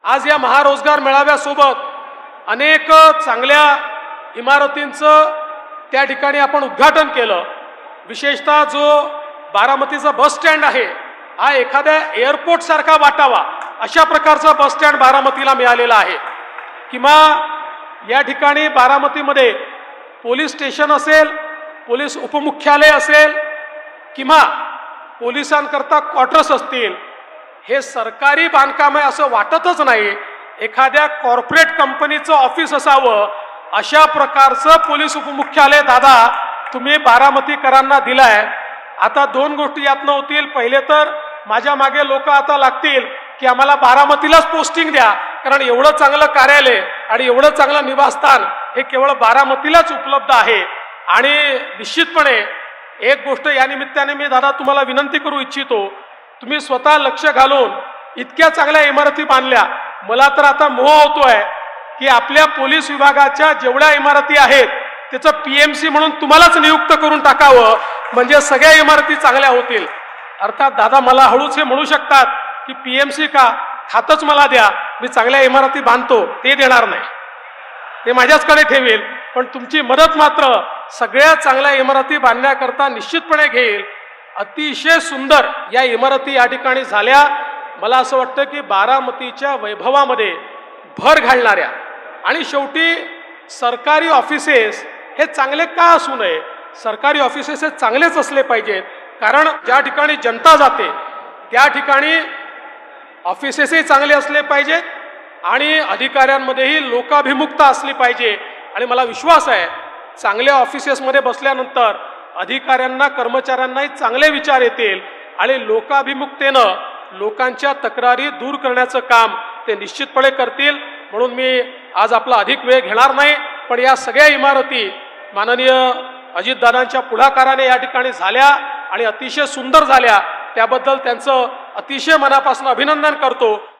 आज या महारोजगार मेळाव्यासोबत अनेक चांगल्या इमारतींचं त्या ठिकाणी आपण उद्घाटन केलं। विशेषतः जो बारामतीचा बस स्टँड आहे हा एखाद्या एअरपोर्ट सारखा वाटावा अशा प्रकारचा बस स्टँड बारामतीला मिळालेला आहे। किंवा या ठिकाणी बारामतीमध्ये पोलीस स्टेशन असेल, पोलीस उपमुख्यालय असेल किंवा पोलिसांकरता क्वार्टर्स असतील, हे सरकारी बांधकाम आहे असं वाटतच नाही। एखाद्या कॉर्पोरेट कंपनीचं ऑफिस असावं अशा प्रकारचं पोलीस उपमुख्यालय दादा तुम्ही बारामतीकरांना दिलाय। आता दोन गोष्टी यातनं होतील। पहिले तर माझ्या मागे लोक आता लागतील की आम्हाला बारामतीलाच पोस्टिंग द्या, कारण एवढं चांगलं कार्यालय आणि एवढं चांगलं निवासस्थान हे केवळ बारामतीलाच उपलब्ध आहे। आणि निश्चितपणे एक गोष्ट या निमित्ताने मी दादा तुम्हाला विनंती करू इच्छितो, तुम्ही स्वतः लक्ष घालून इतक्या चांगल्या इमारती बांधल्या। मला तर आता मोह होतोय की आपल्या पोलीस विभागाच्या जेवढ्या इमारती आहेत त्याचं पीएमसी म्हणून तुम्हालाच नियुक्त करून टाकावं, म्हणजे सगळ्या इमारती चांगल्या होतील। अर्थात दादा मला हळूच हे म्हणू शकतात की पीएमसी का, खातच मला द्या, मी चांगल्या इमारती बांधतो, ते देणार नाही, ते माझ्याचकडे ठेवेल, पण तुमची मदत मात्र सगळ्या चांगल्या इमारती बांधण्याकरता निश्चितपणे घेईल। अतिशय सुंदर या इमारती या ठिकाणी झाल्या। मला असं वाटतं की बारामतीच्या वैभवामध्ये भर घालणाऱ्या आणि शेवटी सरकारी ऑफिसेस हे चांगले का असू नये, सरकारी ऑफिसेस हे चांगलेच असले पाहिजेत, कारण ज्या ठिकाणी जनता जाते त्या ठिकाणी ऑफिसेसही चांगले असले पाहिजेत आणि अधिकाऱ्यांमध्येही लोकाभिमुखता असली पाहिजे। आणि मला विश्वास आहे चांगल्या ऑफिसेसमध्ये बसल्यानंतर अधिकाऱ्यांना कर्मचाऱ्यांनाही चांगले विचार येतील आणि लोकाभिमुखतेनं लोकांच्या तक्रारी दूर करण्याचं काम ते निश्चितपणे करतील। म्हणून मी आज आपला अधिक वेळ घेणार नाही, पण या सगळ्या इमारती माननीय अजितदादांच्या पुढाकाराने या ठिकाणी झाल्या आणि अतिशय सुंदर झाल्या, त्याबद्दल त्यांचं अतिशय मनापासून अभिनंदन करतो।